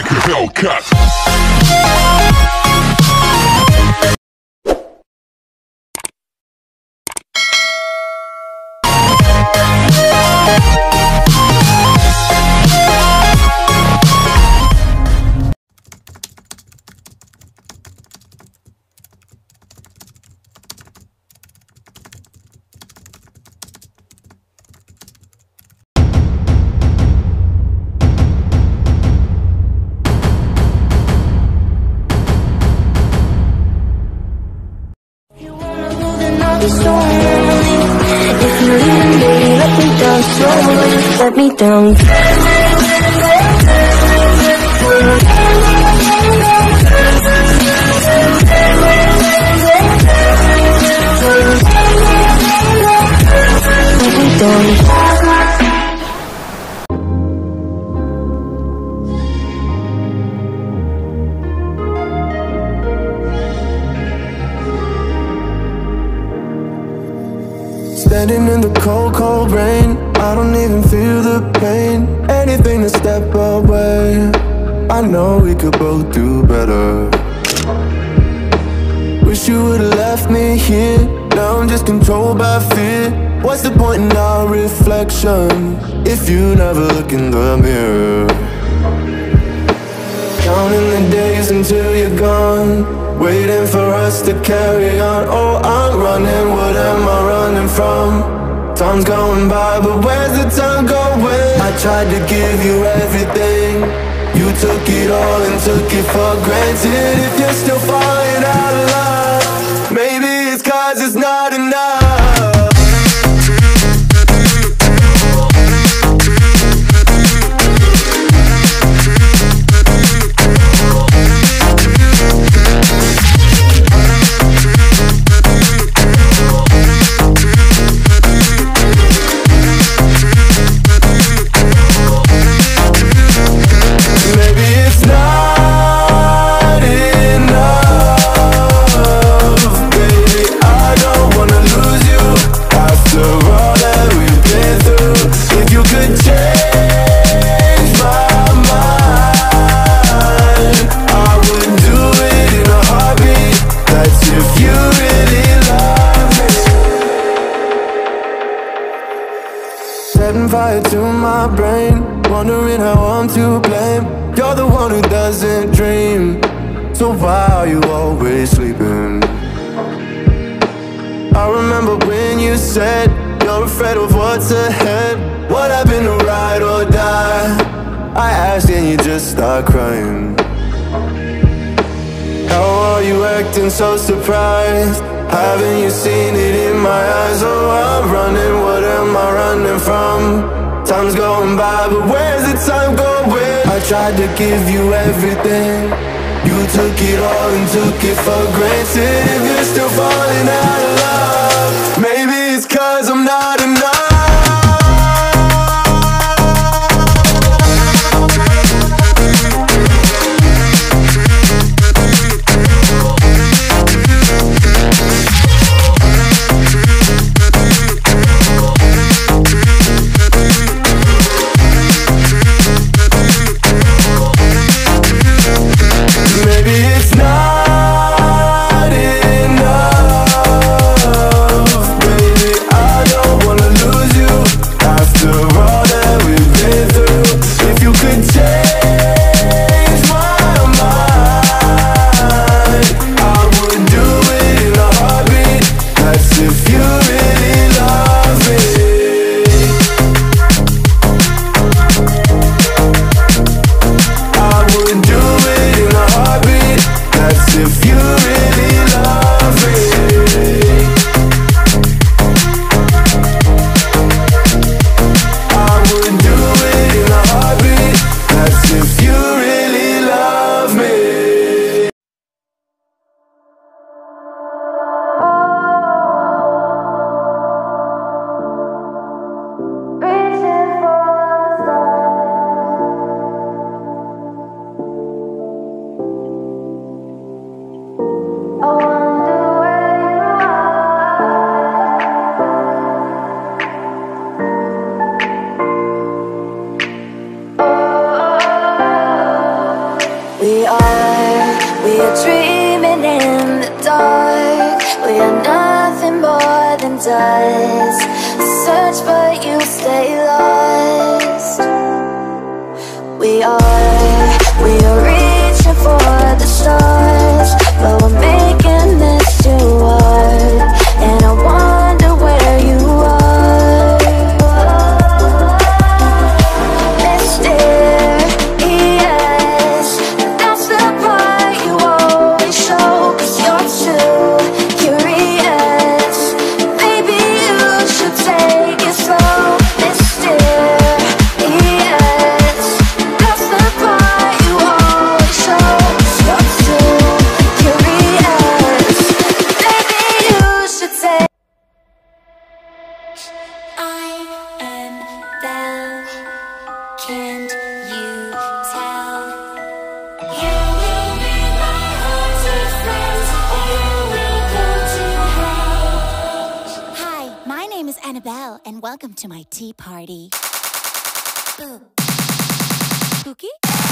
Hellcat. If you leave me, let me down slowly, let me down. Let me down. Standing in the cold, cold rain, I don't even feel the pain. Anything to step away, I know we could both do better. Wish you would've left me here, now I'm just controlled by fear. What's the point in our reflection, if you never look in the mirror? Counting the days until you're gone, waiting for us to carry on. Oh, I'm running, what am I running from? Time's going by, but where's the time going? I tried to give you everything, you took it all and took it for granted. If you're still falling out of love, maybe it's 'cause it's not enough. Setting fire to my brain, wondering how I'm to blame. You're the one who doesn't dream, so why are you always sleeping? I remember when you said you're afraid of what's ahead. What happened to ride or die? I asked and you just start crying. How are you acting so surprised? Haven't you seen it in my eyes? Oh, I'm running, what am I running from? Time's going by, but where's the time going? I tried to give you everything, you took it all and took it for granted. If you're still falling out of love, maybe it's 'cause I'm not enough. Maybe it's not enough. does. Search but you stay lost. We are reaching for the stars, but we're making this too hard. And I wonder where you are. Mysterious, that's the part you always show. 'Cause you're too curious. Maybe you should take it slow. Mysterious, that's the part you always show. 'Cause you're too curious. Maybe you should take. I am Belle, can't you tell? You will be my haunted friends, or you will go to hell. Hi, my name is Annabelle, and welcome to my tea party. Spooky?